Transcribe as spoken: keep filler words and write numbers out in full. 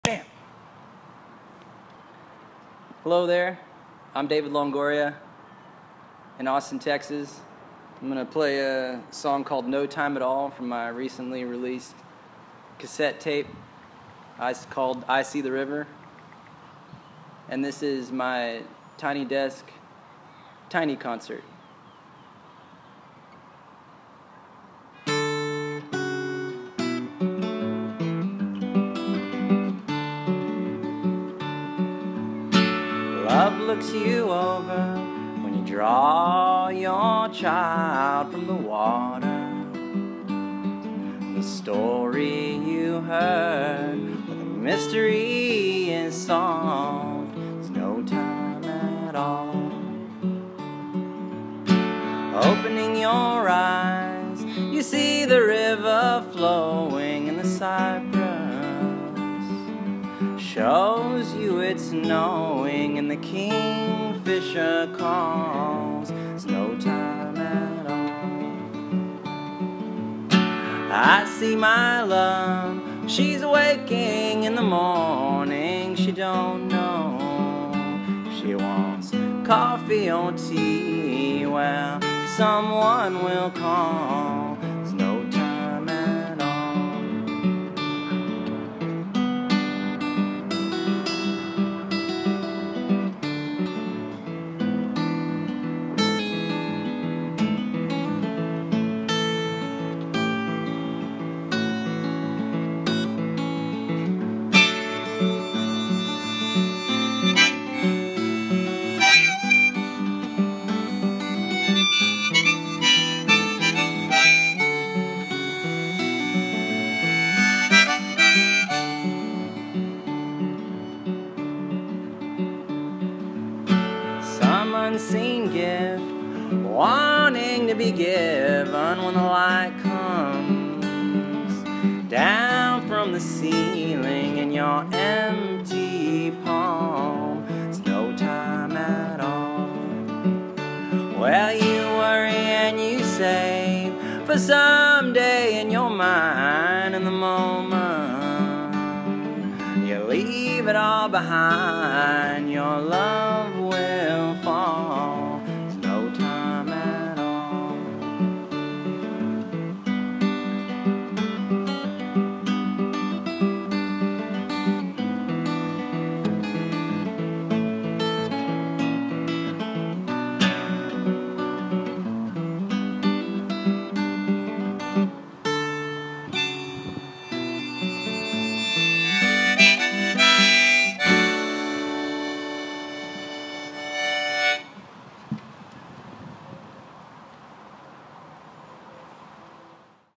Bam! Hello there, I'm David Longoria in Austin, Texas. I'm going to play a song called No Time at All from my recently released cassette tape. It's called I See the River. And this is my tiny desk, tiny concert. Love looks you over when you draw your child from the water. The story you heard, but the mystery is solved. There's no time at all. Opening your eyes, you see the river flowing in the cypress. Shows you it's snowing and the kingfisher calls. There's no time at all. I see my love, she's waking in the morning. She don't know if she wants coffee or tea. Well, someone will call. There's no time at all. Some unseen gift, wanting to be given when the light comes down from the ceiling in your empty palm. There's no time at all. Well, you worry and you save for someday in your mind. In the moment you leave it all behind, your love will fall.